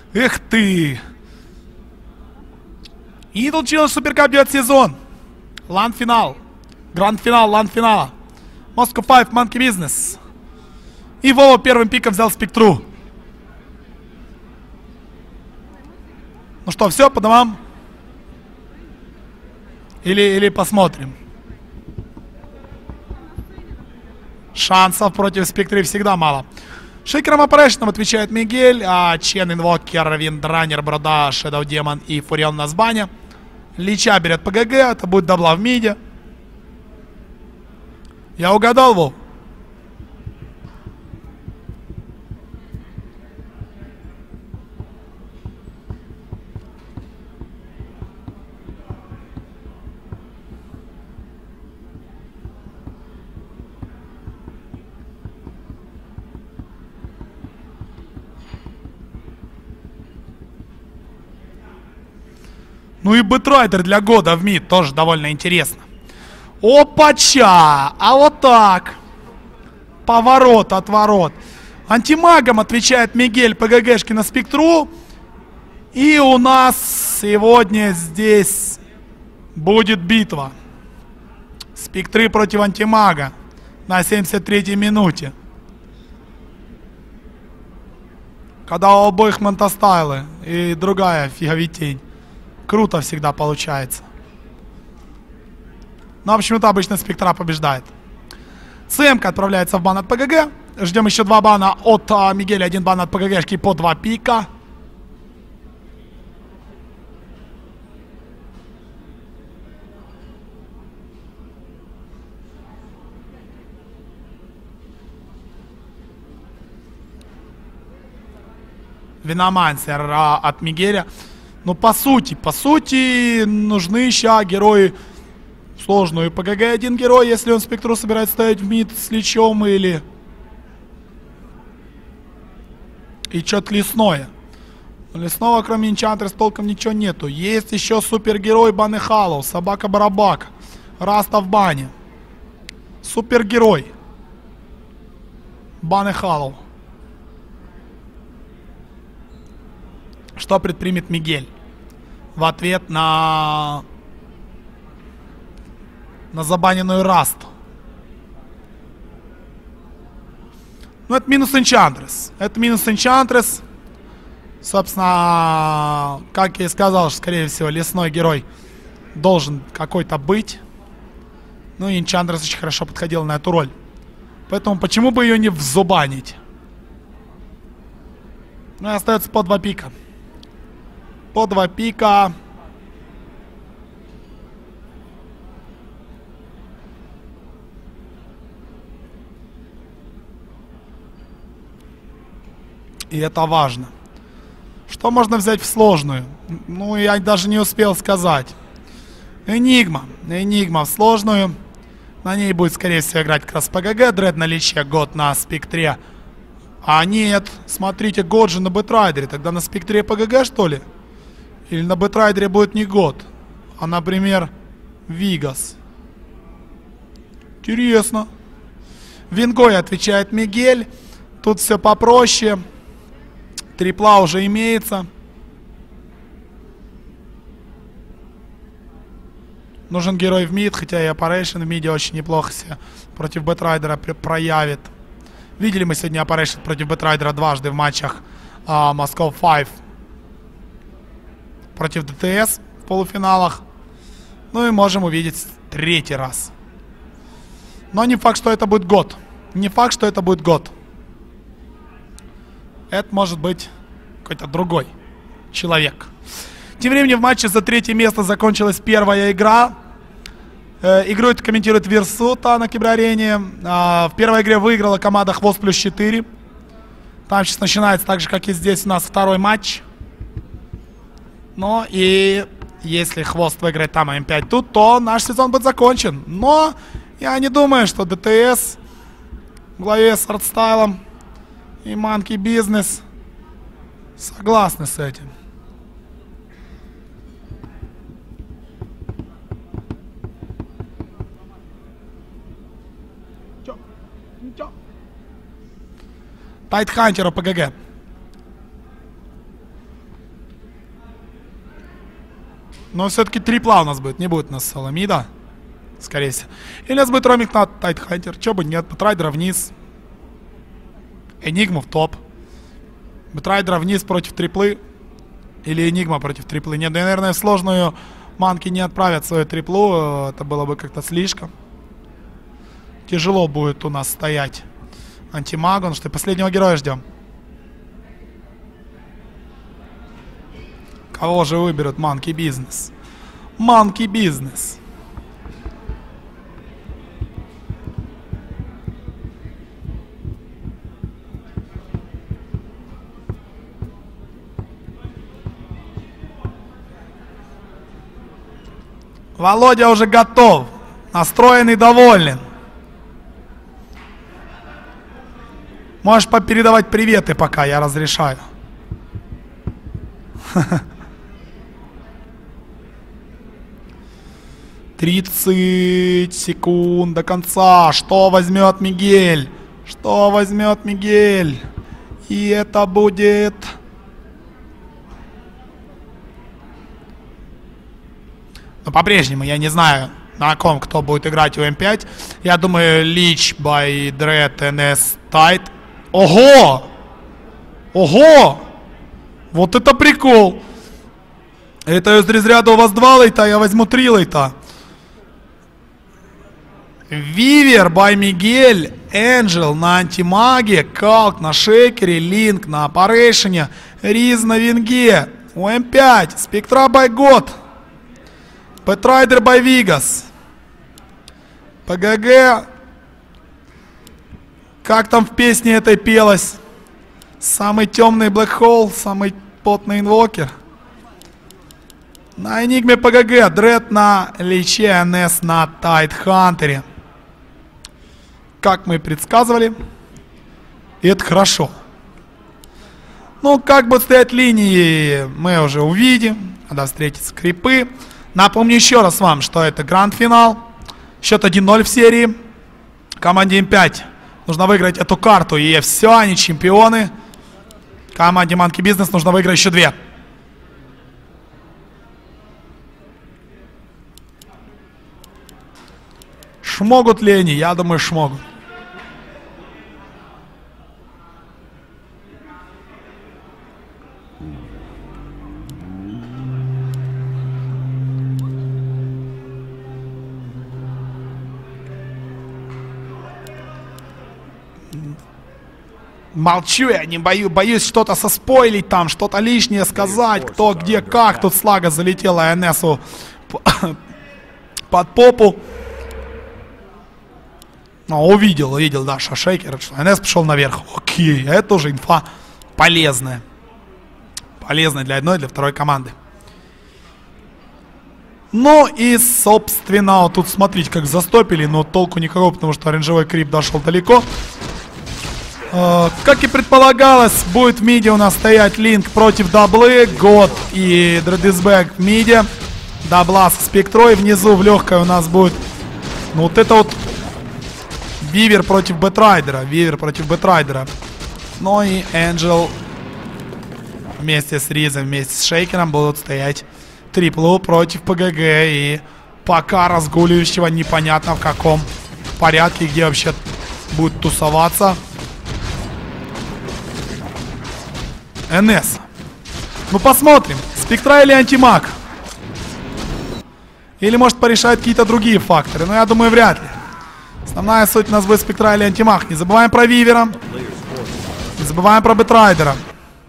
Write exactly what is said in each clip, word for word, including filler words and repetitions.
Эх ты! Idol Challenge Суперкап девятый сезон. Лан-финал. Гранд-финал лан-финала. Moscow пять Monkey Business. И Вова первым пиком взял Спектру. Ну что, все по домам? Или, или посмотрим? Шансов против Спектры всегда мало. Шейкером Оперейшеном отвечает Мигель, а Чен, Инвокер, Виндранер, Брода, Шэдоу Демон и Фурион на сбане. Лича берет ПГГ, это будет дабла в миде. Я угадал, Вов? Ну и Бэтрайдер для года в мид тоже довольно интересно. Опача! А вот так. Поворот, отворот. Антимагом отвечает Мигель ПГГшки на Спектру. И у нас сегодня здесь будет битва. Спектры против Антимага на семьдесят третьей минуте. Когда у обоих монтастайлы и другая фиговитень. Круто всегда получается. Но почему-то обычно Спектра побеждает. ЦМК отправляется в бан от ПГГ. Ждем еще два бана от а, Мигеля. Один бан от ПГГшки по два пика. Виномансер а, от Мигеля. Ну, по сути, по сути, нужны еще герои сложную. ПГГ один герой, если он Спектру собирается ставить в мид с Личом или... И что-то лесное. Лесного, кроме Энчантрес, толком ничего нету. Есть еще супергерой Баны Халлоу, Собака-барабака. Раста в бане. Супергерой Баны Халлоу. Что предпримет Мигель в ответ на на забаненную Расту? Ну, это минус Энчантрес. Это минус Энчантрес. Собственно, как я и сказал, что, скорее всего, лесной герой должен какой-то быть. Ну, и Энчантрес очень хорошо подходил на эту роль. Поэтому почему бы ее не взубанить? Ну, и остается по два пика. По два пика. И это важно. Что можно взять в сложную? Ну, я даже не успел сказать. Энигма. Энигма в сложную. На ней будет, скорее всего, играть как раз ПГГ. Дред на Личе, год на Спектре. А нет, смотрите, год же на Бэтрайдере. Тогда на Спектре ПГГ, что ли? Или на Бэтрайдере будет не год, а, например, Вигас. Интересно. Вингой отвечает Мигель. Тут все попроще. Трипла уже имеется. Нужен герой в мид, хотя и Operation в миде очень неплохо себя против Бэтрайдера проявит. Видели мы сегодня Operation против Бэтрайдера дважды в матчах а, Moscow пять. Против ДТС в полуфиналах. Ну и можем увидеть третий раз. Но не факт, что это будет год. Не факт, что это будет год. Это может быть какой-то другой человек. Тем временем в матче за третье место закончилась первая игра. Э, игру это комментирует Версута на Киберарене. Э, в первой игре выиграла команда Хвост плюс четыре. Там сейчас начинается так же, как и здесь у нас второй матч. Но и если Хвост выиграет там, а эм пять тут, то наш сезон будет закончен. Но я не думаю, что ДТС в главе с Артстайлом и Monkey Business согласны с этим. Тайтхантеру ПГГ. Но все-таки трипла у нас будет. Не будет у нас Соломида. Скорее всего. Или у нас будет ромик на Тайтхантер. Че бы нет. Бэтрайдера вниз. Энигма в топ. Бэтрайдера вниз против триплы. Или Энигма против триплы. Нет, да, наверное, в сложную манки не отправят свою триплу. Это было бы как-то слишком. Тяжело будет у нас стоять антимагу. Ну что, последнего героя ждем. Кого же выберут? Манки Бизнес. Манки Бизнес. Володя уже готов. Настроен и доволен. Можешь попередавать приветы пока, я разрешаю. тридцать секунд до конца. Что возьмет Мигель? Что возьмет Мигель? И это будет... Но по-прежнему я не знаю, на ком кто будет играть у эм пять. Я думаю, Лич, Бай, Дред, эн эс, Тайт. Ого! Ого! Вот это прикол! Это из разряда у вас два лейта, я возьму три лейта. Вивер, Бай Мигель, Энджел на антимаге, Калк на Шейкере, Линк на Аппарейшене, Риз на Винге, у эм пять, Спектра Бай Год, Бэтрайдер Бай Вигас, ПГГ. Как там в песне этой пелось? Самый темный Блэк Холл, самый потный инвокер. На Энигме ПГГ, Дред на Личе, эн эс на Тайтхантере. Как мы предсказывали. И это хорошо. Ну, как будут стоять линии, мы уже увидим. Надо встретиться крипы. Напомню еще раз вам, что это гранд-финал. Счет один ноль в серии. Команде эм пять нужно выиграть эту карту. И все, они чемпионы. Команде Манки Бизнес нужно выиграть еще две. Шмогут ли они? Я думаю, шмогут. Молчу я, не боюсь, боюсь что-то соспойлить там, что-то лишнее сказать, кто, где, как. Тут слага залетела эн эсу под попу. Ну, увидел, увидел, да, Шейкер. эн эс пошел наверх. Окей, это тоже инфа полезная. Полезная для одной и для второй команды. Ну и, собственно, вот тут смотрите, как застопили, но толку никакого, потому что оранжевой крип дошел далеко. Uh, как и предполагалось, будет в миде у нас стоять Линк против Даблы, Год и Дредисбэк в миде. Дабла со Спектрой. Внизу в легкой у нас будет, ну вот это вот, Вивер против Бэтрайдера. Вивер против Бэтрайдера. Ну и Энджел вместе с Ризом, вместе с Шейкером будут стоять Триплу против ПГГ. И пока разгуливающего непонятно в каком порядке, где вообще будет тусоваться эн эс. Ну посмотрим, Спектра или Антимаг. Или может порешать какие-то другие факторы. Но я думаю, вряд ли. Основная суть у нас будет Спектра или Антимаг. Не забываем про Вивера. Не забываем про Бэтрайдера.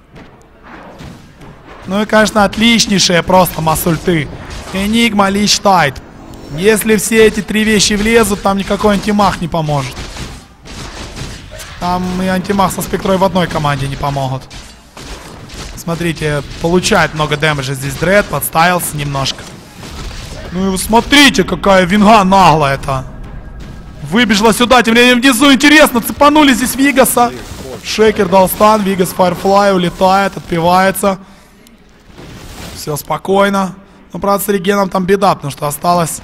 Ну и, конечно, отличнейшие просто масс-ульты. Энигма, Лич, Тайт. Если все эти три вещи влезут, там никакой Антимаг не поможет. Там и Антимаг со Спектрой в одной команде не помогут. Смотрите, получает много дэмэджа здесь Дред, подставился немножко. Ну и вы смотрите, какая винга наглая-то. Выбежала сюда, тем временем внизу, интересно, цепанули здесь Вигаса. Шейкер дал стан, Вигас Файрфлай улетает, отпивается. Все спокойно. Ну, правда, с регеном там беда, потому что осталось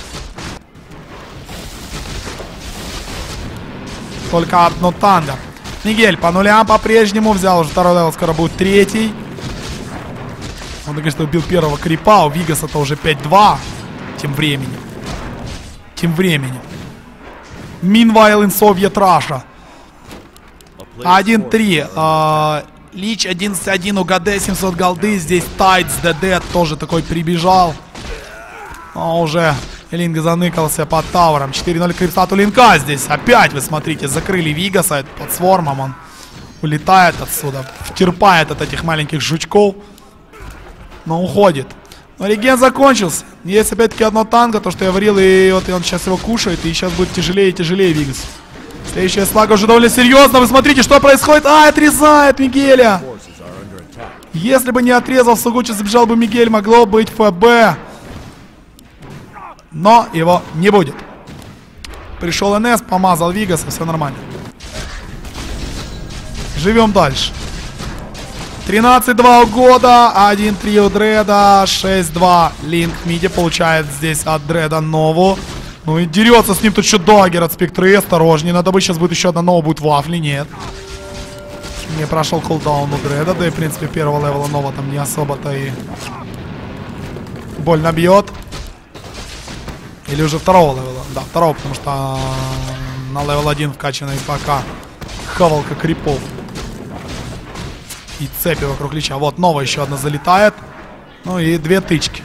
только одно танго. Мигель по нулям по-прежнему взял уже второй левел, скоро будет третий. Он, конечно, убил первого крипа, у Вигаса-то уже пять-два. Тем временем. Тем временем. Meanwhile in Soviet Russia. один-три. Лич одиннадцать один у ГД, семьсот голды. Здесь Тайтс, ДД тоже такой прибежал. Но уже Линк заныкался под тавером. четыре ноль крипстат у Линка здесь. Опять, вы смотрите, закрыли Вигаса под свормом. Он улетает отсюда. Втерпает от этих маленьких жучков. Но уходит. Но реген закончился. Есть опять-таки одно танго, то, что я говорил. И вот и он сейчас его кушает. И сейчас будет тяжелее и тяжелее Вигас. Следующая слага уже довольно серьезно. Вы смотрите, что происходит. А, отрезает Мигеля. Если бы не отрезал, Сугучи забежал бы Мигель. Могло быть ФБ. Но его не будет. Пришел эн эс, помазал Вигаса, все нормально. Живем дальше. тринадцать два у Года, один-три у Дреда, шесть-два Линк миди получает здесь от Дреда нову. Ну и дерется с ним тут еще Даггер от Спектры, осторожнее. Надо бы сейчас будет еще одна нова, будет вафли, нет. Не прошел кулдаун у Дреда, да и в принципе первого левела нова там не особо-то и больно бьет. Или уже второго левела, да, второго, потому что на левел один вкачанный пока хавалка крипов. И цепи вокруг Лича. Вот, новая еще одна залетает. Ну и две тычки.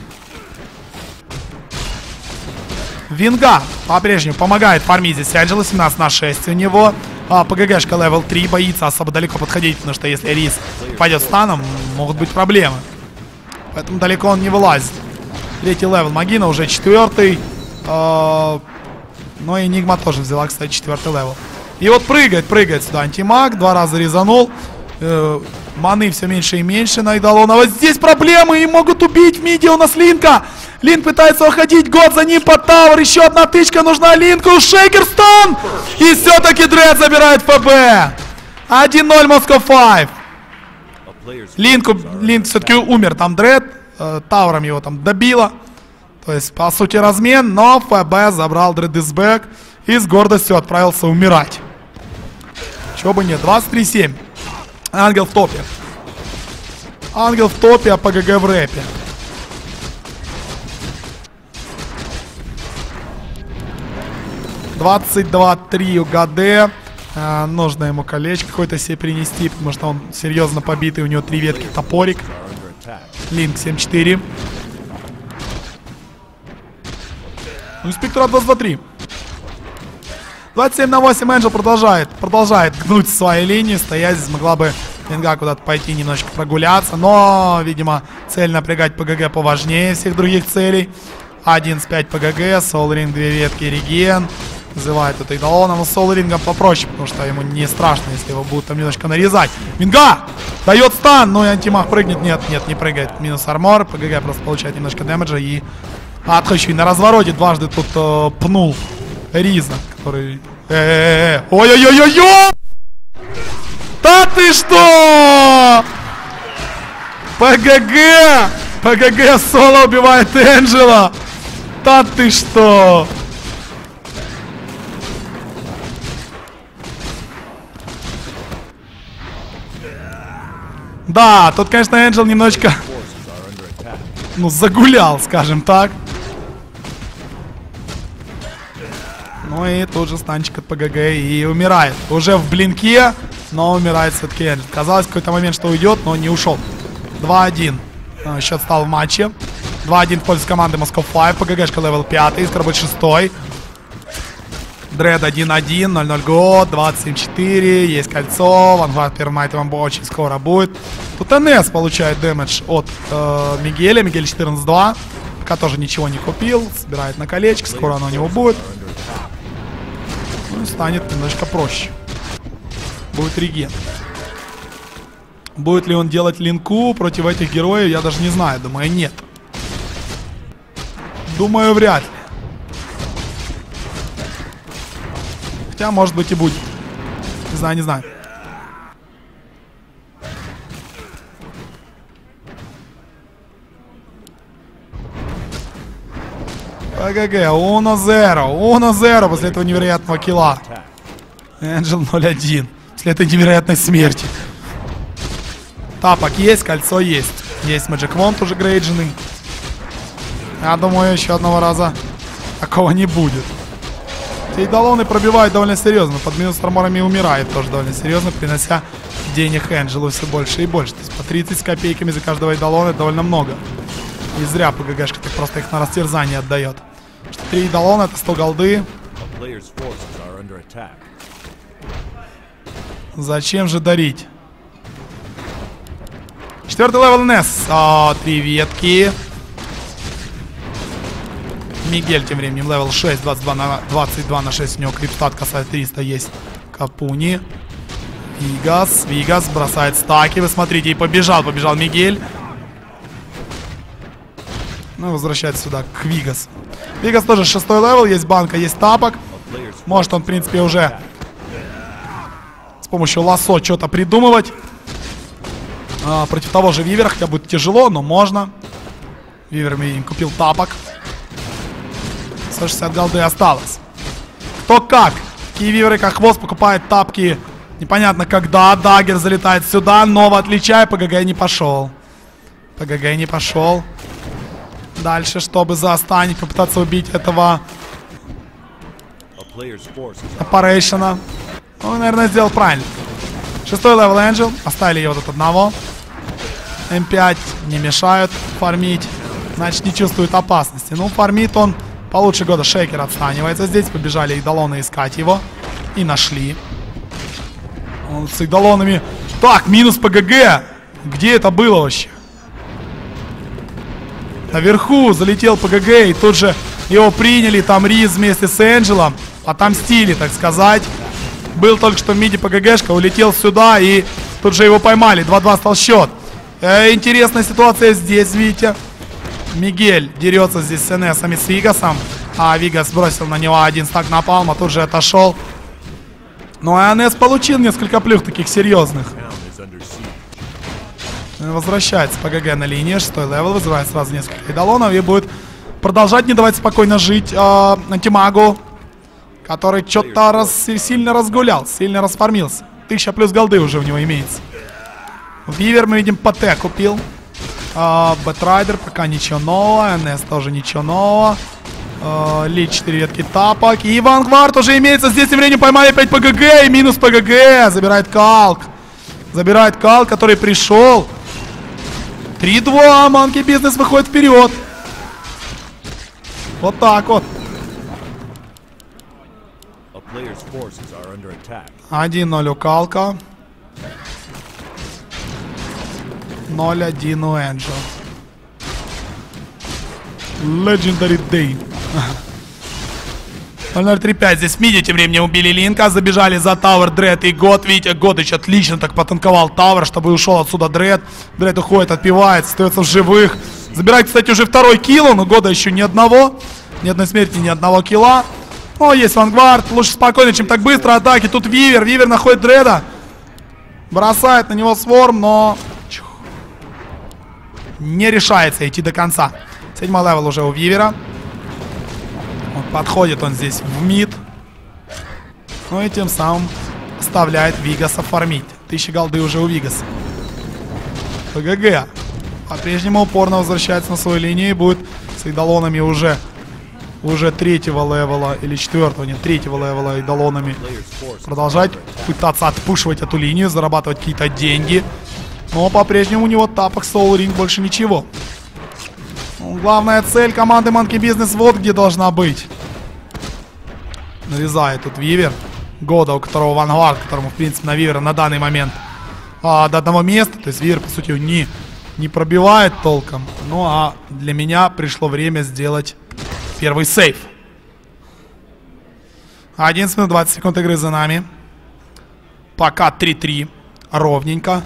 Винга по-прежнему помогает фармить здесь Энджела. семнадцать на шесть у него. А, ПГГшка левел три. Боится особо далеко подходить, потому что если Рис пойдет станом, могут быть проблемы. Поэтому далеко он не вылазит. Третий левел Магина, уже четвертый. А, ну и Энигма тоже взяла, кстати, четвертый левел. И вот прыгает, прыгает сюда антимаг. Два раза резанул. Маны все меньше и меньше на Идолонова. Здесь проблемы и могут убить в миде у нас Линка. Линк пытается уходить. Год за ним под тавер. Еще одна тычка нужна Линку. Шейкерстон. И все-таки Дред забирает ФБ. один ноль Москва пять. Линку, Линк все-таки умер. Там Дред. Э, тавером его там добило. То есть, по сути, размен. Но ФБ забрал Дредисбэк. И с гордостью отправился умирать. Чего бы нет. двадцать три семь. Ангел в топе. Ангел в топе, а ПГГ в рэпе. двадцать два три у ГД. А, нужно ему колечко какое-то себе принести, потому что он серьезно побитый. У него три ветки топорик. Линк семь четыре. Ну и Спектра двадцать два три. двадцать семь на восемь Энджел продолжает, продолжает гнуть свои линии. Стоять здесь могла бы Линга куда-то пойти немножечко прогуляться. Но, видимо, цель напрягать ПГГ поважнее всех других целей. одиннадцать пять ПГГ, Солринг, две ветки, реген. Вызывает это Идолона, но с Солрингом попроще, потому что ему не страшно, если его будут там немножко нарезать. Винга! Дает стан, ну и антимаг прыгнет. Нет, нет, не прыгает. Минус армор. ПГГ просто получает немножко дэмэджа и... Отхочу. И на развороте дважды тут э, пнул Риза, который... Э-э-э-э! Ой-ой-ой-ой-ой! Да ты что? ПГГ! ПГГ соло убивает Энджела! Да ты что? Да, тут, конечно, Энджел немножечко... Ну, загулял, скажем так. Ну и тут же станчик от ПГГ и умирает. Уже в блинке, но умирает все-таки Энджел. Казалось, в какой-то момент, что уйдет, но не ушел. два один. Счет стал в матче. два один в пользу команды Москва пять. ПГГшка левел пять. Искра будет шестой. Дред один один. ноль ноль год. двадцать семь четыре. Есть кольцо. Вангард Пермайт вам очень скоро будет. Тут эн эс получает дэмэдж от э, Мигеля. Мигель четырнадцать два. Пока тоже ничего не купил. Собирает на колечко. Скоро оно у него будет. Ну, станет немножко проще. Будет реген. Будет ли он делать линку против этих героев, я даже не знаю. Думаю, нет. Думаю, вряд ли. Хотя, может быть, и будет. Не знаю, не знаю. ПГГ, уно зеро, уно зеро после этого невероятного килла. Энджел ноль один. После этой невероятной смерти. Тапок есть, кольцо есть. Есть Magic Wand уже грейдженный. Я думаю, еще одного раза такого не будет. Эти эйдолоны пробивают довольно серьезно. Под минус арморами умирает тоже довольно серьезно, принося денег Энджелу все больше и больше. То есть по тридцать с копейками за каждого эйдолона это довольно много. И зря ПГГшка так просто их на растерзание отдает. Три эйдолона это сто голды. Зачем же дарить? Четвертый левел Несс. А, три ветки. Мигель тем временем левел шесть, двадцать два на двадцать два на шесть. У него криптат касается триста есть. Капуни. Вигас. Вигас бросает стаки. Вы смотрите, и побежал, побежал Мигель. Ну, возвращается сюда к Вигас. Вигас тоже шестой левел, есть банка, есть тапок. Может он, в принципе, уже с помощью лассо что-то придумывать. А, против того же Вивера, хотя будет тяжело, но можно. Вивер мне купил тапок. сто шестьдесят голды осталось. Кто как. Такие Виверы, как хвост, покупает тапки непонятно когда. Даггер залетает сюда, но в отличие ПГГ не пошел. ПГГ не пошел. Дальше, чтобы застанить, попытаться убить этого Оппарейшена. Ну, наверное, сделал правильно. Шестой левел Энджел. Оставили его тут одного. эм пять не мешают фармить. Значит, не чувствует опасности. Ну, фармит он получше года. Шейкер отстанивается здесь. Побежали эйдолоны искать его. И нашли. Он с эйдолонами. Так, минус ПГГ. Где это было вообще? Наверху залетел ПГГ, и тут же его приняли, там Риз вместе с Энджелом. Отомстили, так сказать. Был только что в миде ПГГшка, улетел сюда, и тут же его поймали. два-два стал счет. Э, интересная ситуация здесь, видите. Мигель дерется здесь с НСом и с Вигасом. А Вигас бросил на него один стак напалма, тут же отошел. Ну а НС получил несколько плюх таких серьезных. Возвращается ПГГ на линии, шестой левел, вызывает сразу несколько эйдолонов и будет продолжать не давать спокойно жить э, антимагу, который что-то раз, сильно разгулял, сильно расформился. Тысяча плюс голды уже у него имеется. Вивер мы видим ПТ купил. Э, Бэтрайдер пока ничего нового, НС тоже ничего нового. Э, Ли четыре ветки тапок. И Вангвард уже имеется, здесь тем временем поймали опять ПГГ и минус ПГГ. Забирает Калк. Забирает Калк, который пришел. три-два, Манки Бизнес выходит вперед. Вот так вот. один ноль у Калка. ноль один у Энджел. Legendary Day. ноль ноль три пять. Здесь в миде тем временем убили Линка. Забежали за Тауэр Дред и Год. Видите, Годыч отлично так потанковал Тауэр, чтобы ушел отсюда Дред. Дред уходит, отпивает, остается в живых. Забирает, кстати, уже второй килл. Но Года еще ни одного. Ни одной смерти, ни одного килла. О, есть Вангвард. Лучше спокойно, чем так быстро атаки. Тут Вивер. Вивер находит Дреда. Бросает на него сворм, но не решается идти до конца. Седьмой левел уже у Вивера. Вот подходит он здесь в мид. Ну и тем самым оставляет Вигаса фармить. Тысяча голды уже у Вигаса. ПГГ по-прежнему упорно возвращается на свою линию и будет с эйдолонами уже уже третьего левела или четвертого, нет, третьего левела эйдолонами продолжать пытаться отпушивать эту линию, зарабатывать какие-то деньги. Но по-прежнему у него тапок, Soul Ring, больше ничего. Ну, главная цель команды Monkey Business вот где должна быть. Нарезает тут Вивер. Года, у которого Вангвард, которому, в принципе, на Вивера на данный момент а, до одного места. То есть Вивер, по сути, не, не пробивает толком. Ну а для меня пришло время сделать первый сейв. одиннадцать минут двадцать секунд игры за нами. Пока три-три. Ровненько.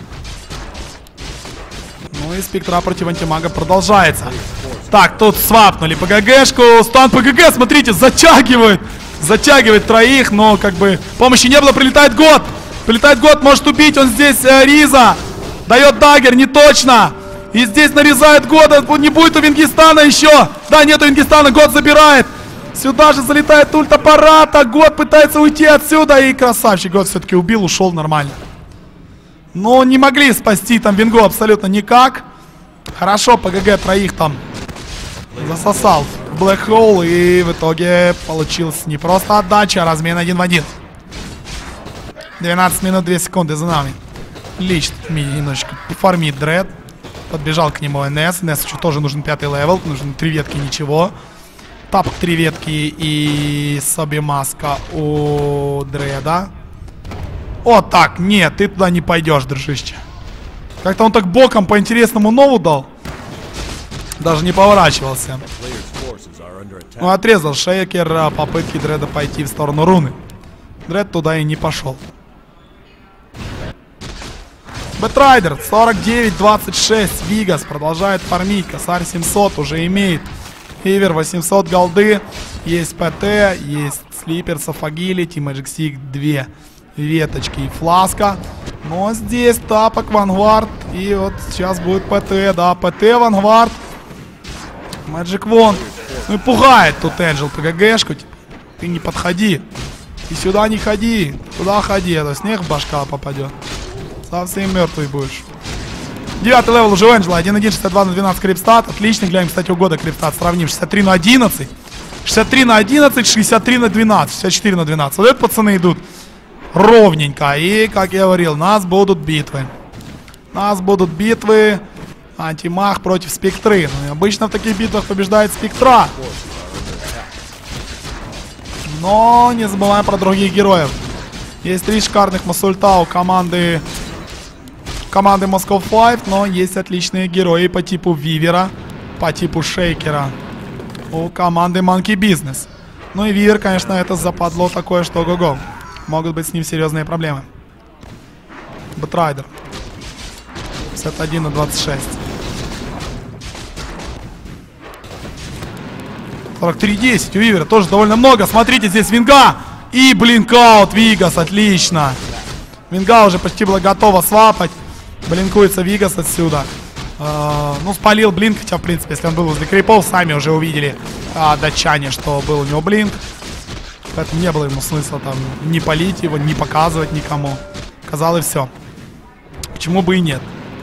Ну и спектра против антимага продолжается. Так, тут свапнули ПГГшку. Стан ПГГ, смотрите, затягивает. Затягивает троих, но как бы помощи не было. Прилетает Год. Прилетает Год, может убить он здесь э, Риза. Дает даггер, не точно. И здесь нарезает Года. Не будет у Вингистана еще. Да, нету Вингистана, Год забирает. Сюда же залетает ульт аппарата. Год пытается уйти отсюда. И красавчик, Год все-таки убил, ушел нормально. Но не могли спасти там Вингу абсолютно никак. Хорошо, ПГГ троих там засосал в Black Hole, и в итоге получилась не просто отдача, а размен один в один. двенадцать минут две секунды за нами. Лич немножечко пофармит Дред. Подбежал к нему НС. НС еще тоже нужен пятый левел. Нужны три ветки, ничего. Тапок три ветки и Соби маска у Дреда. О, так, нет, ты туда не пойдешь, дружище. Как-то он так боком по-интересному нову дал. Даже не поворачивался. Ну, отрезал Шейкер попытки Дреда пойти в сторону руны. Дред туда и не пошел. Бэтрайдер сорок девять двадцать шесть. Вигас продолжает фармить. Косарь семьсот уже имеет. Ивер восемьсот голды. Есть ПТ, есть Слипер, Сафагилити, Magic Stick, две веточки и фласка. Но здесь тапок, Вангвард. И вот сейчас будет ПТ, да, ПТ, Вангвард. Magic Wand. Ну и пугает тут Энджел ПГГшку. Типа, ты не подходи. Ты сюда не ходи. Туда ходи, а то снег в башка попадет. Совсем мертвый будешь. Девятый левел уже у Энджела. один один, шестьдесят два на двенадцать крипстат. Отличный, глянем, кстати, у года крипстат. Сравним. шестьдесят три на одиннадцать. шестьдесят три на одиннадцать, шестьдесят три на двенадцать. шестьдесят четыре на двенадцать. Вот это пацаны идут ровненько. И, как я говорил, нас будут битвы. Нас будут битвы. Антимаг против Спектры. Ну, обычно в таких битвах побеждает Спектра. Но не забываем про других героев. Есть три шикарных Масульта у команды команды Moscow пять, но есть отличные герои по типу Вивера, по типу Шейкера у команды Monkey Business. Ну и Вивер, конечно, это западло такое, что ого-го. Могут быть с ним серьезные проблемы. Бэтрайдер. пятьдесят один на двадцать шесть. сорок три десять у Вивера тоже довольно много. Смотрите, здесь Винга и блинкаут Вигас. Отлично. Винга уже почти была готова свапать. Блинкуется Вигас отсюда. Э, ну, спалил блинк, хотя, в принципе, если он был возле крипов, сами уже увидели а, датчане, что был у него блинк. Поэтому не было ему смысла там не палить его, не показывать никому. Казалось, все. Почему бы и нет.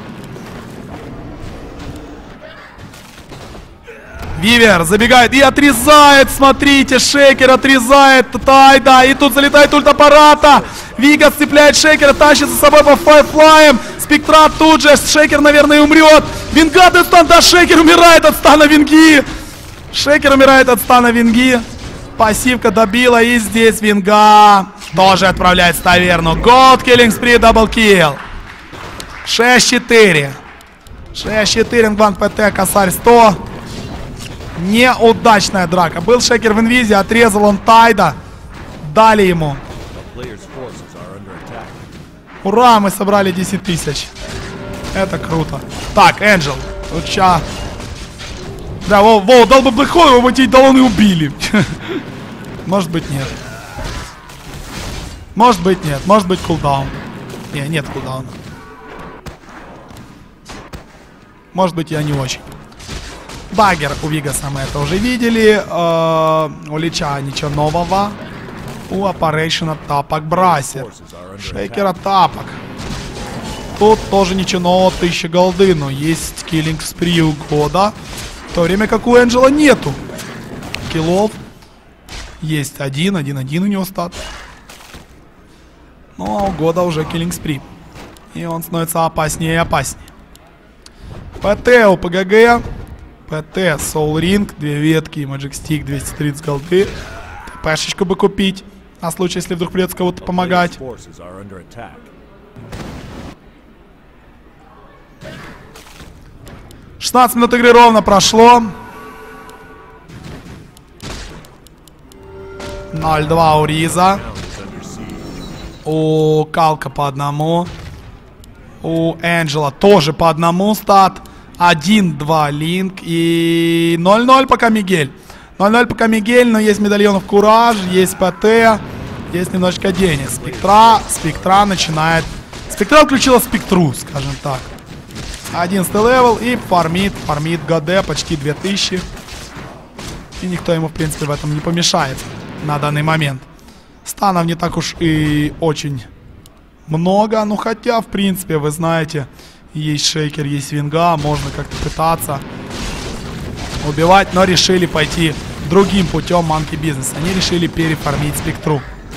Вивер забегает и отрезает, смотрите, Шейкер отрезает Тайда, и тут залетает ульт аппарата. Вигас цепляет Шейкера, тащит за собой по файфлаем. Спектра тут же, Шейкер, наверное, умрет. Винга до стан, да, Шейкер умирает от стана Винги. Шейкер умирает от стана Винги. Пассивка добила, и здесь Винга тоже отправляет в таверну. Голд, киллинг спри, даблкилл. шесть четыре. шесть четыре, Нгван ПТ, Косарь сто. Неудачная драка. Был Шейкер в инвизе, отрезал он Тайда. Дали ему. Ура, мы собрали десять тысяч. Это круто. Так, Энджел. Вот ща. Да, во, во, дал бы Блэкхол, его бы эти талоны убили. Может быть, нет. Может быть, нет. Может быть, кулдаун. Не, нет кулдауна. Может быть, я не очень. Баггер у Вигаса мы это уже видели. Э, у Лича ничего нового. У Operation тапок Брасер. Шейкера тапок. Тут тоже ничего нового, тысяча голды. Но есть киллинг спри у года. В то время как у Энджела нету киллов. Есть один, один, один у него стат. Ну а у года уже киллинг спри. И он становится опаснее и опаснее. ПТ у ПГГ. ПТ, Soul Ring, две ветки, Magic Stick, двести тридцать голды. ТПшечку бы купить, на случай, если вдруг придется кого-то помогать. шестнадцать минут игры ровно прошло. ноль два у Риза. У Калка по одному. У Энджела тоже по одному стат. один два Линк и ноль ноль пока Мигель. ноль ноль пока Мигель, но есть медальонов Кураж, есть ПТ, есть немножечко денег. Спектра, Спектра начинает... Спектра включила Спектру, скажем так. одиннадцатый левел и фармит, фармит ГД почти две тысячи. И никто ему, в принципе, в этом не помешает на данный момент. Станов не так уж и очень много, ну хотя, в принципе, вы знаете... Есть шейкер, есть винга. Можно как-то пытаться убивать, но решили пойти другим путем Monkey Business. Они решили перефармить спектру.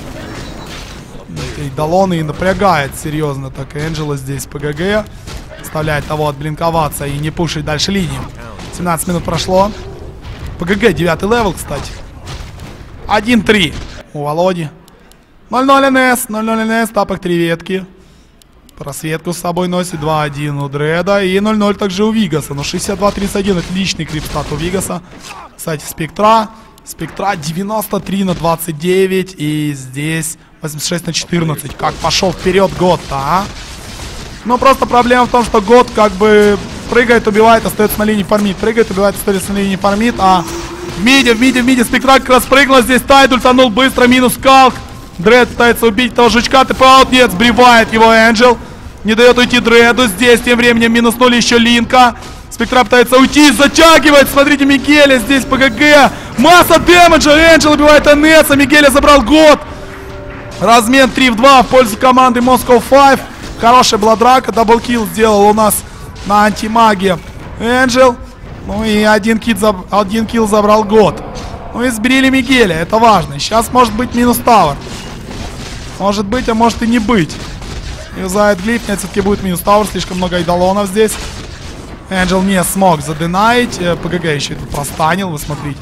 И Далон и напрягает серьезно так Энджела здесь ПГГ. Заставляет того отблинковаться и не пушить дальше линию. семнадцать минут прошло. ПГГ девятый левел, кстати. один три у Володи. ноль ноль НС, ноль ноль НС, тапок три ветки. Просветку с собой носит, два один у Дреда. И ноль ноль также у Вигаса. Но шестьдесят два тридцать один, отличный крипстат у Вигаса. Кстати, Спектра. Спектра девяносто три на двадцать девять. И здесь восемьдесят шесть на четырнадцать. Как пошел вперед год-то, а? Но просто проблема в том, что год как бы прыгает, убивает, остается на линии фармит. Прыгает, убивает, остается на линии фармит. А в миде, в миде, в миде Спектра как раз прыгнула. Здесь Тайд ультанул быстро, минус Калк. Дред пытается убить того жучка, тэп-аут, нет, сбривает его Энджел. Не дает уйти Дреду. Здесь тем временем минуснули еще Линка. Спектра пытается уйти, затягивает. Смотрите, Мигеля здесь ПГГ. Масса дэмэджа. Энджел убивает эн эс, а Мигеля забрал год. Размен три в два в пользу команды Moscow пять. Хорошая была драка. Даблкилл сделал у нас на антимаге Энджел. Ну и один, кит заб... один килл забрал год. Ну и сбрили Мигеля. Это важно. Сейчас может быть минус Тауэр. Может быть, а может и не быть. Юзает глиф, нет, все-таки будет минус Тауэр. Слишком много айдолонов здесь. Энджел не смог заденаить. ПГГ еще тут простанил, вы смотрите.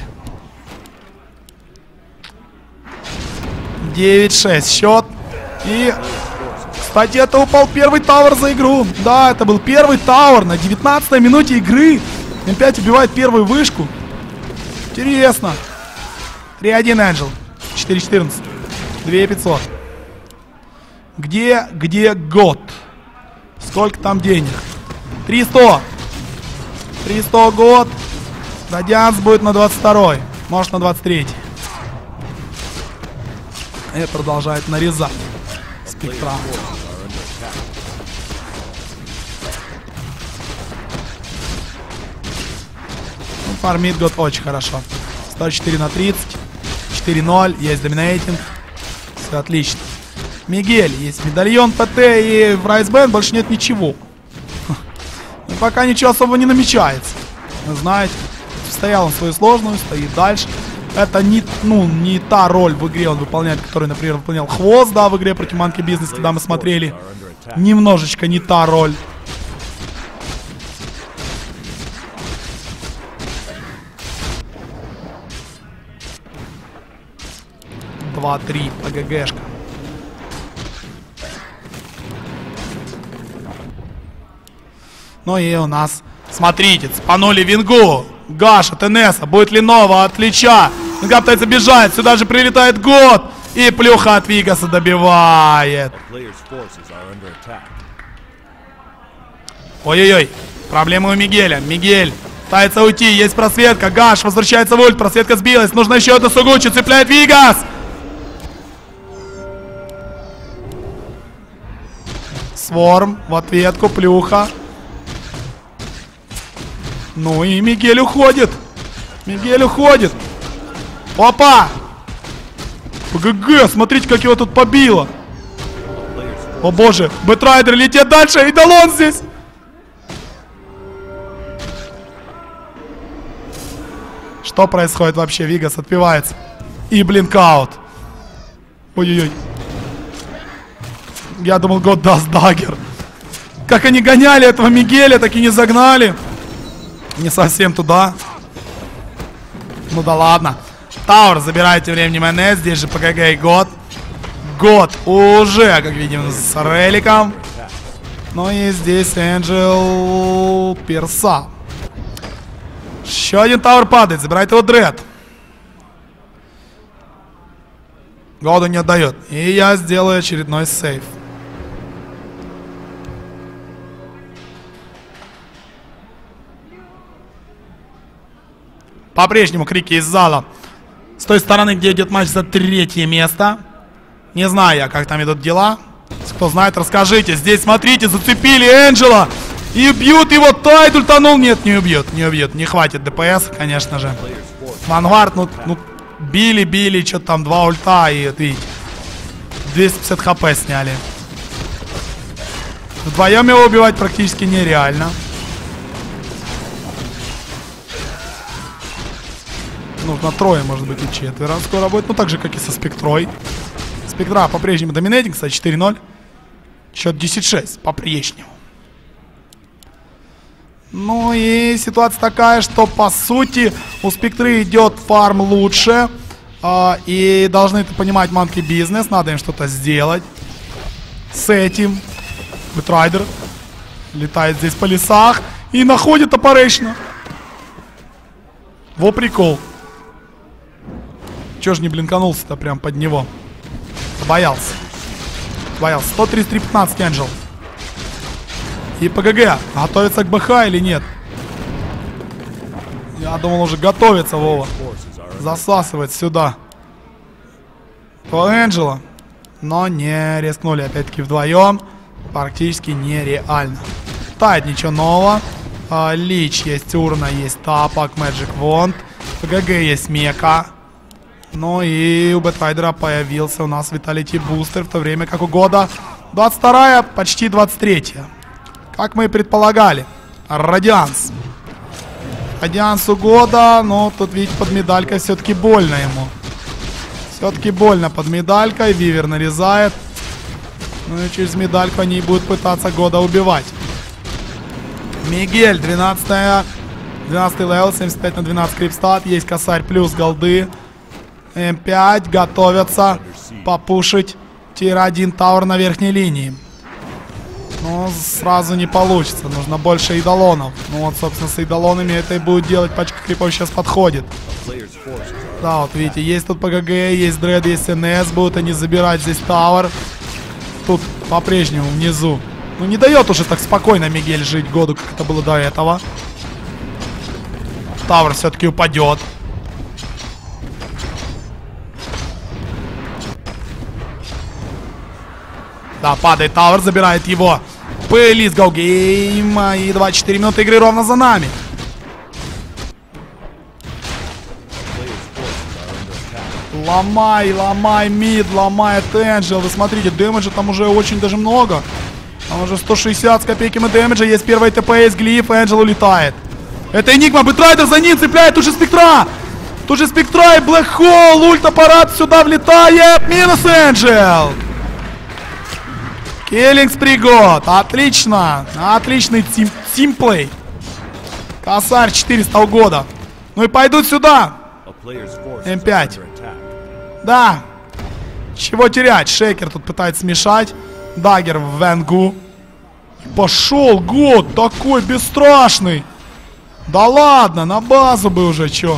девять шесть счет. И, кстати, это упал первый Тауэр за игру. Да, это был первый Тауэр на девятнадцатой минуте игры. эм пять убивает первую вышку. Интересно. три один Энджел. четыре четырнадцать. две пятьсот. Где, где год? Сколько там денег? триста. триста год. Радианс будет на двадцать второй. Может, на двадцать третий. И продолжает нарезать Спектра. Ну, фармит год очень хорошо. сто четыре на тридцать. четыре ноль. Есть доминейтинг. Все отлично. Мигель, есть медальон ПТ и в Райсбенд больше нет ничего. И пока ничего особо не намечается. Вы знаете, стоял он свою сложную, стоит дальше. Это не, ну, не та роль в игре он выполняет, которую, например, выполнял Хвост, да, в игре против Monkey Business, когда мы смотрели. Немножечко не та роль. два три ПГГшка. Ну и у нас, смотрите, цепанули Вингу. Гаш от эн-эса. Будет ли Нова от Лича? Винга пытается бежать. Сюда же прилетает год. И плюха от Вигаса добивает. Ой-ой-ой. Проблемы у Мигеля. Мигель пытается уйти. Есть просветка. Гаш возвращается в ульт. Просветка сбилась. Нужно еще эту Сугучи. Цепляет Вигас. Сворм в ответку. Плюха. Ну и Мигель уходит. Мигель уходит. Опа! ПГГ, смотрите, как его тут побило. О боже, Бэтрайдер летит дальше. И Далон здесь. Что происходит вообще? Вигас отпивается. И блинкаут. Ой-ой-ой. Я думал, год даст даггер. Как они гоняли этого Мигеля, так и не загнали. Не совсем туда. Ну да ладно. Тауэр забирает тем временем эн-эс. Здесь же ПГГ и год. Год уже, как видим, с реликом. Ну и здесь Энджел Перса. Еще один Тауэр падает. Забирает его Дред. Году не отдает. И я сделаю очередной сейф. По-прежнему крики из зала. С той стороны, где идет матч за третье место. Не знаю я, как там идут дела. Кто знает, расскажите. Здесь, смотрите, зацепили Энджела. И бьют его. Тайд ультанул. Нет, не убьет, не убьет. Не хватит ДПС, конечно же. Ванвард, ну, ну били, били. Что-то там два ульта. И, видите, двести пятьдесят хп сняли. Вдвоем его убивать практически нереально. Нужно трое, может быть, и четверо скоро будет. Ну, так же, как и со Спектрой. Спектра по-прежнему доминейтинг, кстати, четыре ноль. Счет десять шесть по-прежнему. Ну и ситуация такая, что, по сути, у Спектры идет фарм лучше. Э, и должны это понимать Monkey Business. Надо им что-то сделать с этим. Бэтрайдер летает здесь по лесах и находит Опарейшна. Во прикол. Чё ж не блинканулся-то прям под него? Боялся. Боялся. сто тридцать три пятнадцать Энджел. И ПГГ готовится к БХ или нет? Я думал, уже готовится, Вова. Засасывать сюда. По Энджела. Но не рискнули опять-таки вдвоем. Практически нереально. Тайт ничего нового. А, Лич есть, Урна есть, Тапок, Magic Wand. ПГГ есть Мека. Ну и у Бэтрайдера появился у нас Vitality Booster, в то время как у года двадцать вторая, почти двадцать третья. Как мы и предполагали. Радианс. Радианс у года, но тут, видите, под медалькой все-таки больно ему. Все-таки больно под медалькой. Вивер нарезает. Ну и через медальку они будут пытаться года убивать. Мигель, двенадцатая. двенадцатый левел, семьдесят пять на двенадцать крипстат. Есть косарь плюс голды. эм пять готовятся попушить тир один тауэр на верхней линии. Но сразу не получится. Нужно больше идолонов. Ну вот, собственно, с идолонами это и будет делать. Пачка крипов сейчас подходит. Да, вот видите, есть тут ПГГ, есть Дред, есть эн эс. Будут они забирать здесь тауэр. Тут по-прежнему внизу. Ну не дает уже так спокойно Мигель жить году, как это было до этого. Тауэр все-таки упадет. Да, падает Тауэр, забирает его. Плейлист Go Game. И двадцать четыре минуты игры ровно за нами. Ломай, ломай мид, ломает Энджел. Вы смотрите, дэмэджа там уже очень даже много. Там уже сто шестьдесят с копейками дэмэджа. Есть первый ТП, есть глиф, Энджел улетает. Это Энигма, Бэтрайдер за ним цепляет, тут же Спектра. Тут же Спектра и Блэк Холл. Ульт аппарат сюда влетает. Минус Энджел. Киллингс пригод. Отлично. Отличный тим, тимплей. Косарь четыреста у года. Ну и пойдут сюда. эм пять. Да. Чего терять? Шейкер тут пытается смешать. Даггер в Венгу. Пошел год. Такой бесстрашный. Да ладно, на базу бы уже, чё.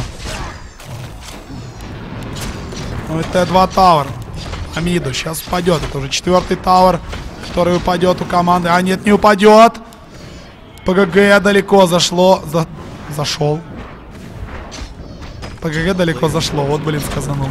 Ну и Т два Тауэр. Амиду сейчас упадет. Это уже четвертый Тауэр, который упадет у команды. А нет, не упадет. ПГГ далеко зашло. За... Зашел. ПГГ далеко зашло. Вот, блин, сказанул.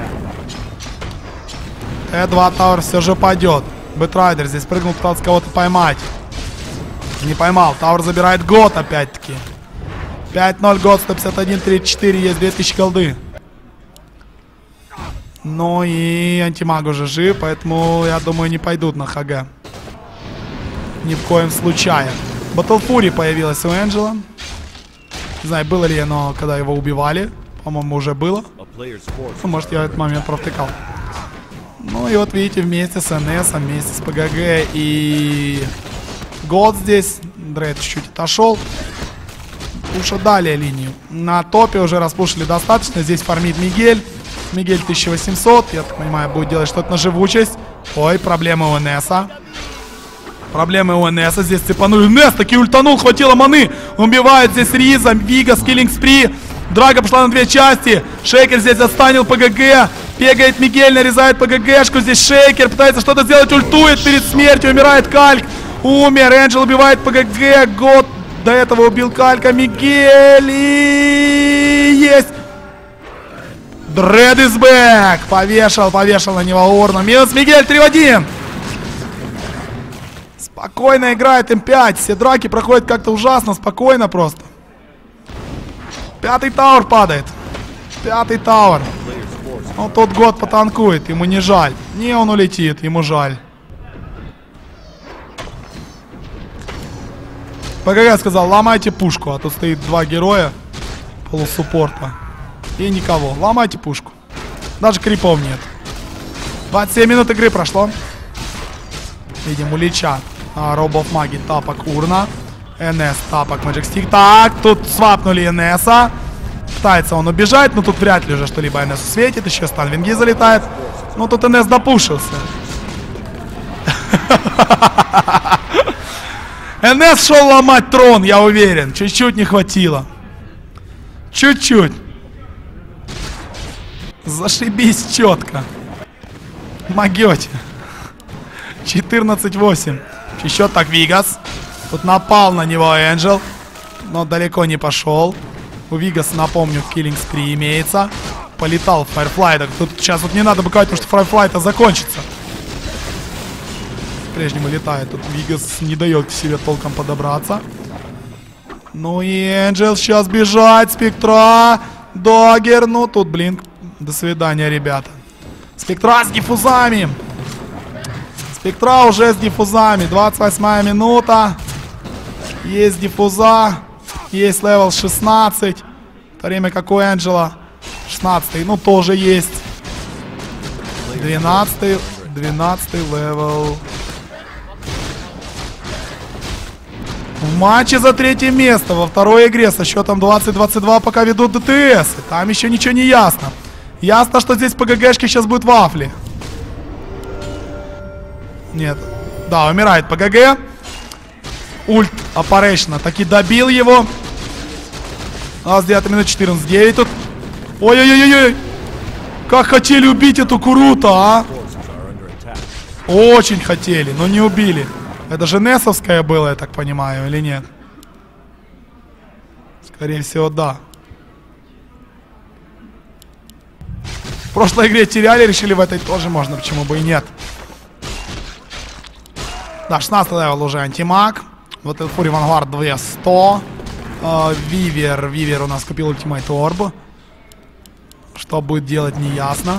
Т два Тауэр все же упадет. Бэтрайдер здесь прыгнул, пытался кого-то поймать. Не поймал. Тауэр забирает год опять-таки. пять ноль год, сто пятьдесят один тридцать четыре. Есть две тысячи голды. Ну и антимаг уже жив, поэтому, я думаю, не пойдут на ХГ. Ни в коем случае. Battle Fury появилась у Энджела. Не знаю, было ли оно, когда его убивали. По-моему, уже было. Ну, может, я в этот момент провтыкал. Ну и вот видите, вместе с эн эс, вместе с ПГГ и год здесь. Дрейд чуть-чуть отошел. Пуша далее линию. На топе уже распушили достаточно. Здесь фармит Мигель. Мигель тысяча восемьсот. Я так понимаю, будет делать что-то на живучесть. Ой, проблемы у эн эса. Проблемы у эн эса. Здесь цепанули. эн эс таки ультанул, хватило маны. Убивает здесь Риза, Вига, скиллинг спри. Драга пошла на две части. Шейкер здесь отстанил ПГГ. Бегает Мигель, нарезает ПГГшку. Здесь Шейкер пытается что-то сделать. Ультует перед смертью. Умирает Кальк. Умер. Энджел убивает ПГГ. Год до этого убил Калька. Мигель. И есть. Дред is back. Повешал, повешал на него Урна. Минус Мигель, три в один. Спокойно играет эм пять. Все драки проходят как-то ужасно, спокойно просто. Пятый тауэр падает. Пятый тауэр. Ну, тот год потанкует, ему не жаль. Не, он улетит, ему жаль. ПГГ сказал, ломайте пушку, а тут стоит два героя полусуппорта. И никого. Ломайте пушку. Даже крипов нет. двадцать семь минут игры прошло. Видим у Лича. А, Робов Маги, тапок Урна. НС, тапок Magic Stick. Так, тут свапнули НСа. Пытается он убежать, но тут вряд ли уже что-либо НС светит. Еще стан винги залетает. Ну тут НС допушился. НС шел ломать трон, я уверен. Чуть-чуть не хватило. Чуть-чуть. Зашибись четко. Могете. четырнадцать восемь. Еще так Вигас. Тут напал на него Энджел. Но далеко не пошел. У Вигаса, напомню, киллинг спри имеется. Полетал в Firefly. Тут сейчас вот не надо быковать, потому что Firefly-то закончится. По-прежнему летает. Тут Вигас не дает к себе толком подобраться. Ну и Энджел сейчас бежать. Спектра. Догер. Ну тут, блин. До свидания, ребята. Спектра с диффузами. Спектра уже с диффузами. двадцать восьмая минута. Есть диффуза. Есть левел шестнадцать. В то время как у Энджела шестнадцатый. Ну тоже есть. двенадцатый. двенадцатый левел. В матче за третье место во второй игре со счетом двадцать двадцать два пока ведут ДТС. Там еще ничего не ясно. Ясно, что здесь ПГГшки сейчас будет вафли. Нет. Да, умирает ПГГ. Ульт Operation таки добил его. У нас девятая минута, четырнадцать девять тут. Ой-ой-ой-ой. Как хотели убить эту Куруто, а? Очень хотели, но не убили. Это же Несовская была, я так понимаю, или нет? Скорее всего, да. В прошлой игре теряли, решили в этой тоже можно, почему бы и нет. Да, шестнадцатый левел уже антимаг. Вот этот Фури Вангвард две сто. Вивер, Вивер у нас купил ультимейт Орб. Что будет делать, не ясно.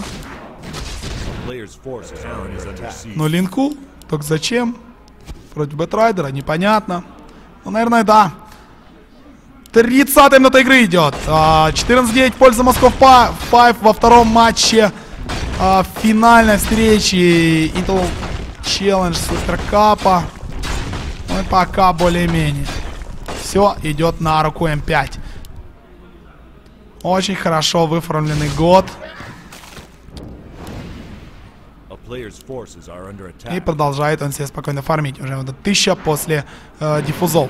Ну, линку. Только зачем? Против Бэтрайдера, непонятно. Ну, наверное, да. тридцатая минута игры идет. четырнадцать девять в пользу Москов пять во втором матче финальной встречи Intel Challenge Суперкапа. Ну и пока более-менее. Все идет на руку эм пять. Очень хорошо выформленный год. И продолжает он себе спокойно фармить. Уже вот тысяча после э, диффузов.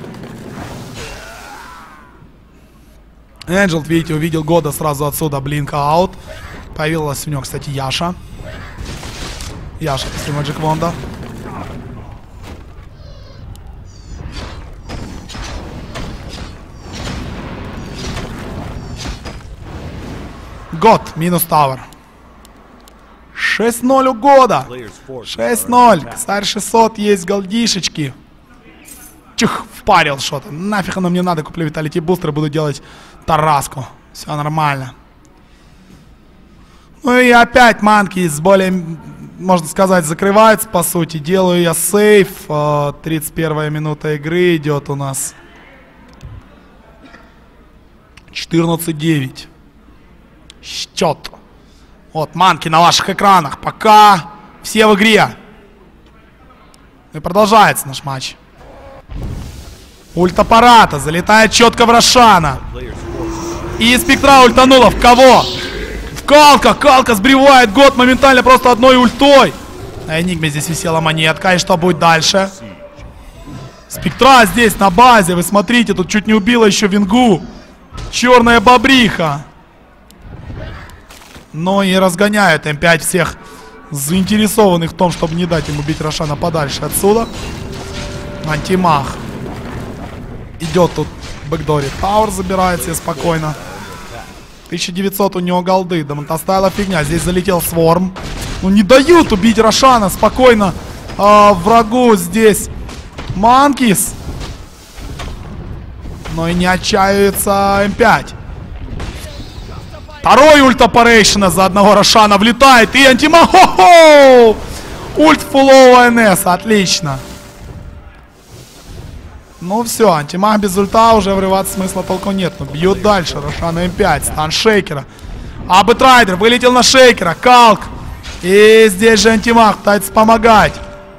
Энджел, видите, увидел года сразу отсюда. Блинк аут. Появилась у него, кстати, Яша. Яша после Magic Wand. Год минус Тавер. шесть ноль у года. шесть ноль. Косарь шестьсот есть голдишечки. Чух, впарил что-то. Нафиг оно мне надо. Куплю Виталити бустер, буду делать Тараску. Все нормально. Ну и опять манки с более, можно сказать, закрывается по сути. Делаю я сейф. тридцать первая минута игры идет у нас. четырнадцать девять. Счет. Вот, манки на ваших экранах. Пока все в игре. И продолжается наш матч. Ульт аппарата. Залетает четко в Рошана. И Спектра ультанула. В кого? В Калка. Калка сбривает год моментально просто одной ультой. На Энигме здесь висела монетка. И что будет дальше? Спектра здесь на базе. Вы смотрите, тут чуть не убила еще Вингу. Черная бобриха. Но и разгоняют эм пять всех заинтересованных в том, чтобы не дать ему убить Рошана подальше отсюда. Антимаг. Идет тут бэкдори. Тауэр забирает себе спокойно. тысяча девятьсот у него голды. Да монтастайла фигня. Здесь залетел Сворм. Ну не дают убить Рошана спокойно. А, врагу здесь Манкис. Но и не отчаивается эм пять. Второй ульт Operation за одного Рошана влетает. И антимаг. Хо-хо! Ульт фуллового эн эс. Отлично. Ну все, антимаг без ульта, уже врываться смысла толку нет. Но бьют дальше, Рошана эм пять, стан Шейкера. А Бэтрайдер вылетел на Шейкера, Калк. И здесь же антимаг пытается помогать.